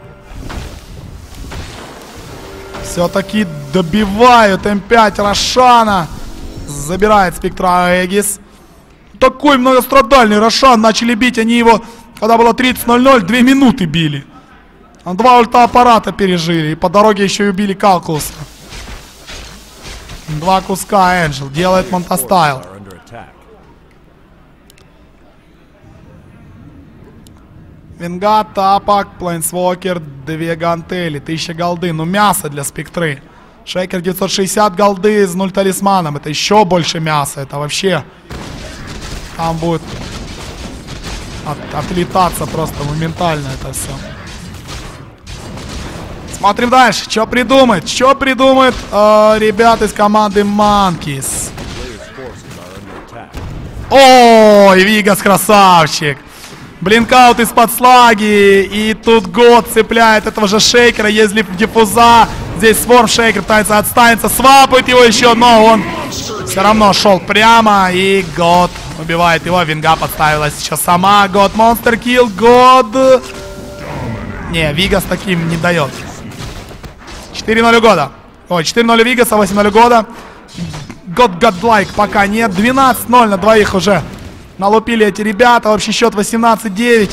Все-таки добивают эм пять Рошана. Забирает Спектра Эгис. Такой многострадальный Рошан. Начали бить они его, когда было тридцать ноль ноль, две минуты били. Два ульта аппарата пережили. И по дороге еще и убили Калкулуса. Два куска Энджел. Делает Монтастайл. Вингат, Тапак, Плейнсвокер, две гантели, тысяча голды. Ну мясо для Спектры. Шейкер девятьсот шестьдесят голды с нуль талисманом. Это еще больше мяса. Это вообще... Там будет от, отлетаться просто моментально это все. Смотрим дальше. Что придумает? Что придумает э, ребята из команды Monkeys? Ой, Вигас красавчик. Блинкаут из-под слаги. И тут год цепляет этого же Шейкера. Если диффуза. Здесь Сворм Шейкер пытается отстанется. Свапает его еще, но он все равно шел прямо. И год убивает его. Винга подставила сейчас сама. Год монстр килл. Год. Не, Вигас таким не дает. четыре ноль у года. Ой, четыре ноль у Вигаса, восемь ноль у года. God Godlike пока нет. двенадцать ноль на двоих уже налупили эти ребята. Общий счет восемнадцать девять.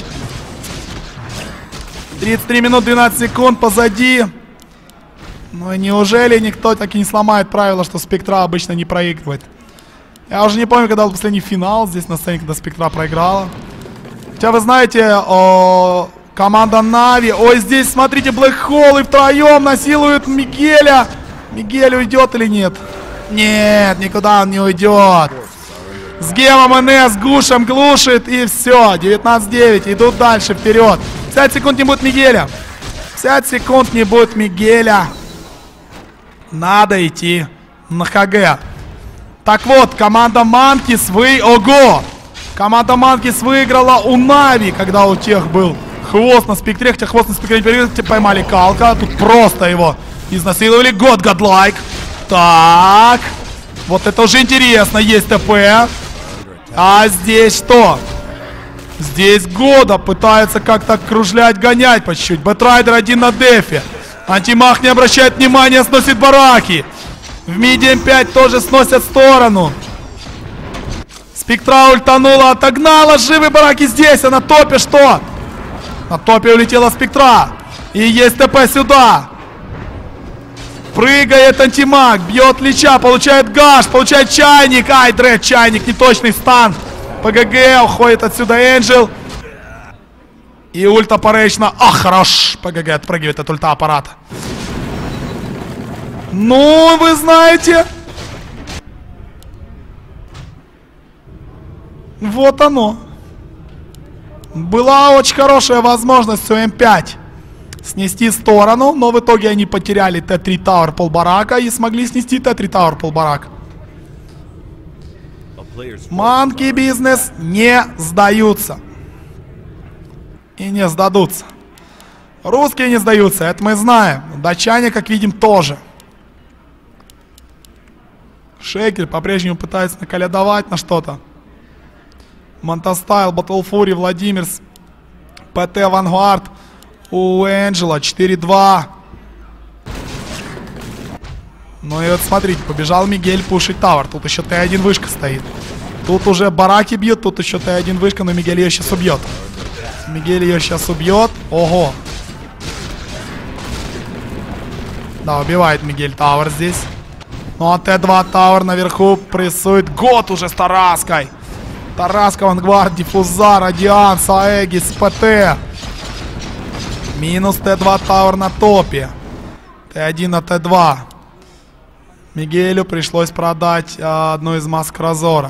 тридцать три минут двенадцать секунд позади. Ну и неужели никто так и не сломает правило, что Спектра обычно не проигрывает? Я уже не помню, когда был последний финал здесь на сцене, когда Спектра проиграла. Хотя вы знаете, о, команда Нави. Ой, здесь, смотрите, Блэк Холл и втроем насилуют Мигеля. Мигель уйдет или нет? Нет, никуда он не уйдет. С гемом эн эс, Гушем глушит и все. девятнадцать девять, идут дальше, вперед. пятьдесят секунд не будет Мигеля. пятьдесят секунд не будет Мигеля. Надо идти на ХГ. Так вот, команда Monkeys вы... Ого! Команда Monkeys выиграла у Нави, когда у тех был хвост на Спектре. Хотя хвост на Спектре не поймали Калка. Тут просто его изнасиловали. God Godlike. Так. Вот это уже интересно. Есть ТП. А здесь что? Здесь Года пытается как-то кружлять, гонять по чуть-чуть. Бэтрайдер один на дефе. Антимаг не обращает внимания, сносит бараки. В миде эм пять тоже сносят в сторону. Спектра ультанула, отогнала. Живы бараки здесь, а на топе что? На топе улетела Спектра. И есть ТП сюда. Прыгает антимаг, бьет Лича, получает гаш, получает чайник. Ай, Дред, чайник, неточный стан. ПГГ, уходит отсюда Энджел. И ульта Парейшна. Ах, хорош. ПГГ отпрыгивает от ульта аппарата. Ну, вы знаете. Вот оно. Была очень хорошая возможность у эм пять снести сторону, но в итоге они потеряли тэ три Тауэр полбарака и смогли снести тэ три Тауэр полбарака. Манки бизнес не сдаются. И не сдадутся. Русские не сдаются, это мы знаем. Датчане, как видим, тоже. Шейкер по-прежнему пытается наколядовать на что-то. Монтастайл, Батлфури, Владимир, ПТ Вангуард у Энджела четыре два. Ну и вот смотрите, побежал Мигель пушить Тауэр. Тут еще тэ один вышка стоит. Тут уже бараки бьют, тут еще тэ один вышка, но Мигель ее сейчас убьет. Мигель ее сейчас убьет. Ого. Да, убивает Мигель Тауэр здесь. Ну а тэ два Тауэр наверху прессует. Год уже с Тараской. Тараска, Вангвард, Диффуза, Радианс, Аэгис, ПТ. Минус тэ два Тауэр на топе. тэ один на тэ два. Мигелю пришлось продать а, одну из маск Разора.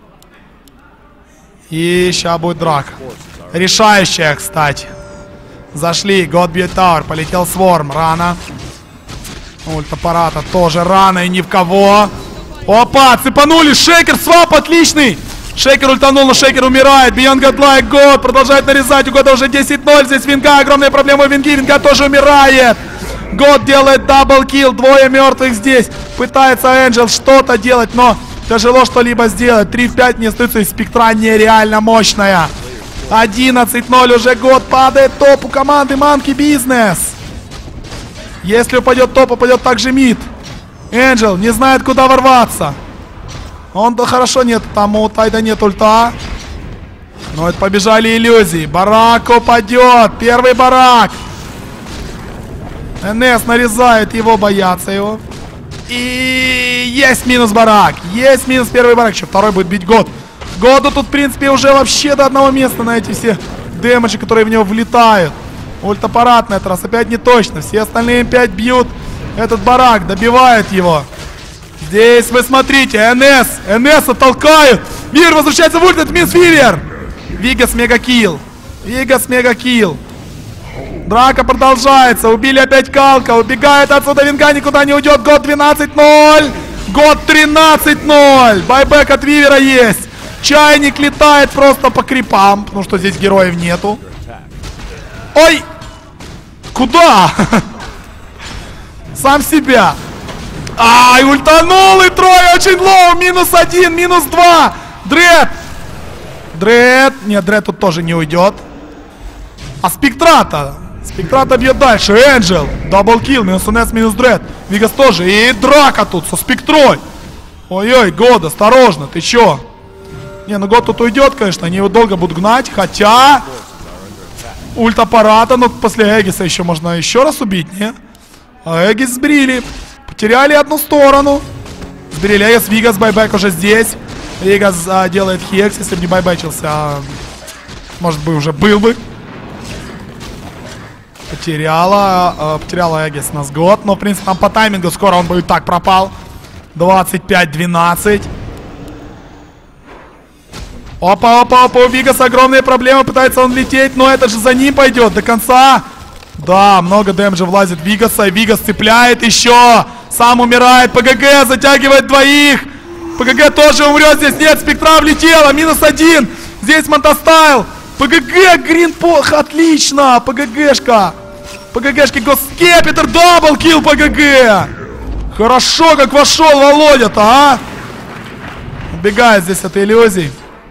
И сейчас будет драка. Решающая, кстати. Зашли, God бьет Тауэр, полетел Сворм, рано. Ульт аппарата тоже рано и ни в кого. Опа, цепанули, Шейкер, свап отличный. Шейкер ультанул, но Шейкер умирает. Beyond Godlike, God продолжает нарезать. У Года уже десять ноль. Здесь Винга, огромные проблемы у Винги. Винга тоже умирает. Год делает даблкил. Двое мертвых здесь. Пытается Энджел что-то делать, но тяжело что-либо сделать. три в пять не остается, и спектра нереально мощная. одиннадцать ноль уже год падает. Топ у команды Monkey Business. Если упадет топ, упадет также мид. Энджел не знает, куда ворваться. Он, да хорошо, нет, там у Тайда нет ульта. Но это побежали иллюзии. Барак упадет. Первый барак. эн эс нарезает его, боятся его. И есть минус барак. Есть минус первый барак. Еще второй будет бить год. Году тут, в принципе, уже вообще до одного места на эти все дэмэджи, которые в него влетают. Ультапарат на этот раз опять не точно. Все остальные эм пять бьют этот барак, добивают его. Здесь вы смотрите, эн эс. эн эс оттолкают. Мир возвращается в ульт, это минус Вивер. Вигас мегакилл. Вигас мегакилл. Драка продолжается. Убили опять Калка. Убегает отсюда Винга, никуда не уйдет. Год двенадцать ноль. Год тринадцать ноль. Байбек от Вивера есть. Чайник летает просто по крипам, потому что здесь героев нету. Ой! Куда? Сам себя. Ай, ультанул, и трое очень лоу. Минус один, минус два. Дред. Дред. Нет, Дред тут тоже не уйдет. А Спектрата? Спектрата бьет дальше. Энджел. Даблкилл. Минус эн эс, минус Дред. Вигас тоже. И драка тут со Спектрой. Ой-ой, Год, осторожно. Ты чё? Не, ну Год тут уйдет, конечно. Они его долго будут гнать. Хотя... Ульт аппарата. Но после Эгиса еще можно еще раз убить, не? А Эгис сбрили. Потеряли одну сторону. Сбрили Эгис. Вигас, байбек уже здесь. Вигас а, делает хекс. Если бы не байбечился, а, может бы уже был бы. Потеряла. А, потеряла Эгис нас Год. Но, в принципе, там по таймингу скоро он бы и так пропал. двадцать пять двенадцать. Опа, опа, опа, у Вигаса огромные проблемы, пытается он лететь, но это же за ним пойдет до конца. Да, много дэмэджа влазит Вигаса, и Вигас цепляет еще. Сам умирает, ПГГ затягивает двоих. ПГГ тоже умрет, здесь нет, Спектра влетела, минус один. Здесь Монтастайл. ПГГ, Гринпох, отлично, ПГГшка. ПГГшки, Госкепитер, даблкилл ПГГ. Хорошо, как вошел Володя-то, а. Убегает здесь от иллюзий.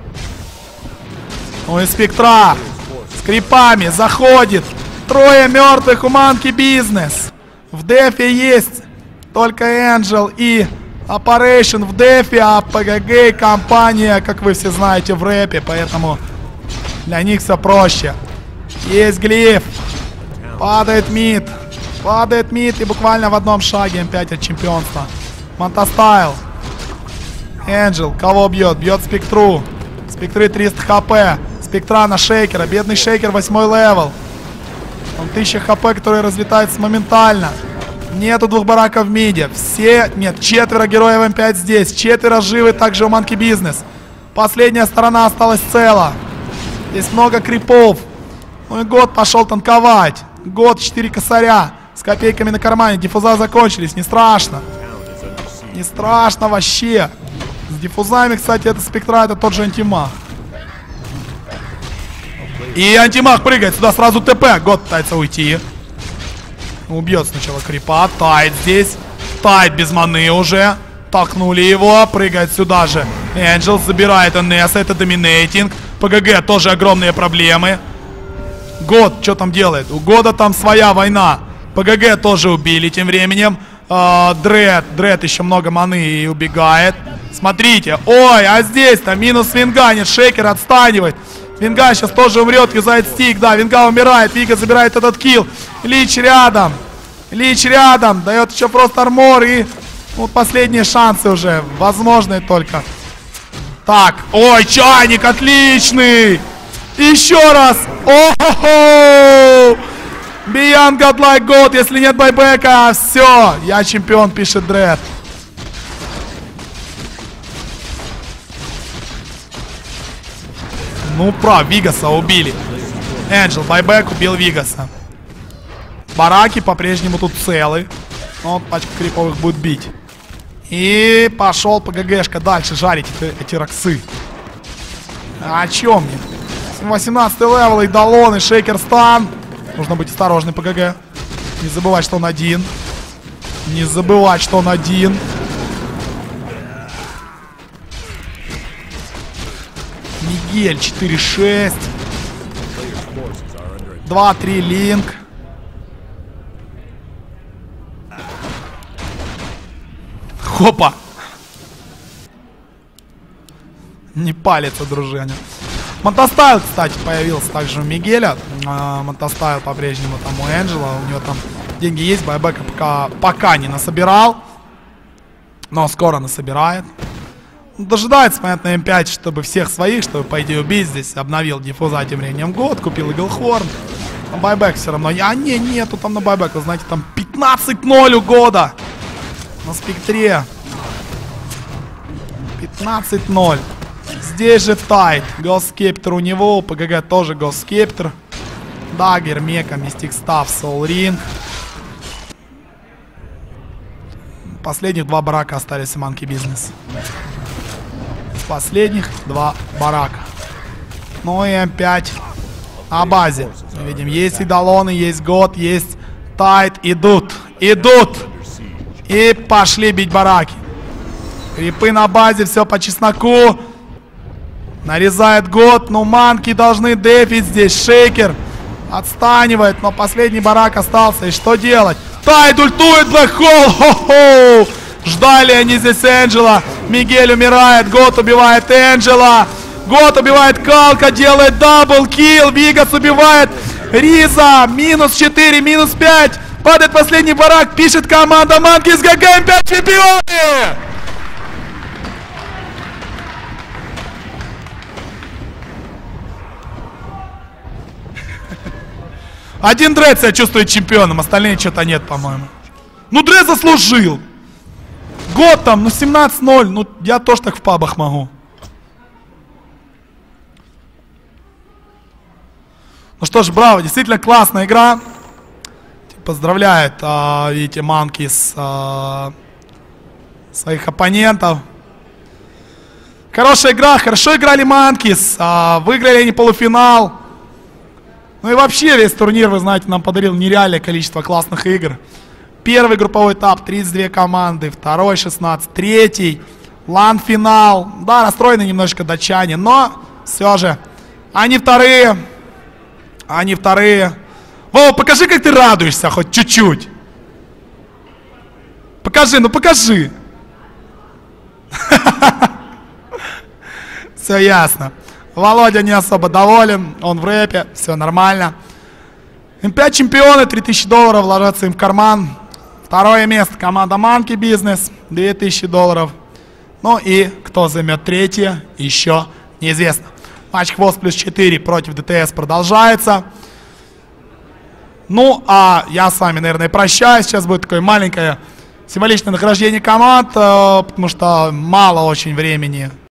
Ну и Спектра с крипами заходит. Трое мертвых у Monkey Business. В дефе есть только Энджел и Operation в дефе, а ПГГ и компания, как вы все знаете, в рэпе, поэтому для них все проще. Есть глиф. Падает мид. Падает мид и буквально в одном шаге эм пять от чемпионства. Монтастайл. Энджел кого бьет? Бьет Спектру. Спектры триста хп. Спектра на Шейкера. Бедный Шейкер восьмой левел. Он тысяча хп, который разлетается моментально. Нету двух бараков в миде. Все, нет, четверо героев эм пять здесь. Четверо живы также у Monkey Business. Последняя сторона осталась цела. Здесь много крипов. Ну и Год пошел танковать. Год четыре косаря. С копейками на кармане. Диффуза закончились. Не страшно. Не страшно вообще. С диффузами, кстати, это Спектра, это тот же антимаг. И антимаг прыгает сюда, сразу ТП. Год пытается уйти. Убьет сначала крипа. Тайд здесь. Тайд без маны уже. Толкнули его. Прыгает сюда же. Энджел забирает эн эс. Это доминейтинг. ПГГ тоже огромные проблемы. Год что там делает? У Года там своя война. ПГГ тоже убили тем временем. А, Дред. Дред еще много маны и убегает. Смотрите. Ой, а здесь-то минус Винга. Нет, Шейкер отстанивает. Винга сейчас тоже умрет, юзает стик. Да, Винга умирает. Вига забирает этот килл. Лич рядом. Лич рядом. Дает еще просто армор. И вот последние шансы уже. Возможные только. Так. Ой, чайник отличный. Еще раз. О-хо-хо. Beyond Godlike God. Если нет байбека, все. Я чемпион, пишет Дред. Ну, прав, Вигаса убили. Энджел, байбек, убил Вигаса. Бараки по-прежнему тут целы. Но пачка криповых будет бить. И пошел ПГГшка дальше жарить эти, эти роксы. О чем мне? восемнадцатый левел, и Далон, и Шейкер стан. Нужно быть осторожным, ПГГ. Не забывать, что он один. Не забывать, что он один. Мигель четыре шесть. два три Линк. Хопа. Не палится, дружиня. Монтастайл, кстати, появился также у Мигеля. А, Монтастайл по-прежнему там у Энджела. У него там деньги есть, байбека пока, пока не насобирал. Но скоро насобирает. Дожидается, понятно, эм пять, чтобы всех своих, чтобы, по идее, убить здесь. Обновил диффуза тем временем год, купил Иглхорн. Но байбек все равно. А, не, нету там на байбек. Вы знаете, там пятнадцать ноль у года. На спектре. пятнадцать ноль. Здесь же тайт. Голскептер у него. ПГГ тоже Голскептер. Даггер, Мека, Мистик Став, Соул Ринг. Последних два барака остались у Манки Бизнес. Последних два барака. Ну и эм пять на базе. Мы видим, есть идолоны, есть год, есть тайт. Идут, идут. И пошли бить бараки. Крипы на базе, все по чесноку. Нарезает год, но манки должны дефить здесь. Шейкер отстанивает, но последний барак остался. И что делать? Тайд ультует Блэк Холл. Хо-хо! Ждали они здесь Энджела. Мигель умирает, год убивает Энджела. Год убивает Калка, делает даблкил. Вигас убивает Риза. Минус четыре, минус пять. Падает последний барак, пишет команда Манки с ГГ эм пять чемпионы! Один Дред себя чувствует чемпионом, остальные что-то нет, по-моему. Ну, Дред заслужил. Год там, ну семнадцать ноль, ну я тоже так в пабах могу. Ну что ж, браво, действительно классная игра. Поздравляет, а, видите, Манки с а, своих оппонентов. Хорошая игра, хорошо играли Манкис, а, выиграли они полуфинал. Ну и вообще весь турнир, вы знаете, нам подарил нереальное количество классных игр. Первый групповой этап, тридцать две команды, второй шестнадцать, третий, лан-финал. Да, расстроены немножечко датчане, но все же они вторые, они вторые. Вова, покажи, как ты радуешься, хоть чуть-чуть. Покажи, ну покажи. Все ясно. Володя не особо доволен, он в рэпе, все нормально. эм пять чемпионы, три тысячи долларов ложатся им в карман. Второе место команда Манки Бизнес, две тысячи долларов. Ну и кто займет третье, еще неизвестно. Матч Хвост плюс четыре против ДТС продолжается. Ну, а я с вами, наверное, прощаюсь. Сейчас будет такое маленькое символичное награждение команд, потому что мало очень времени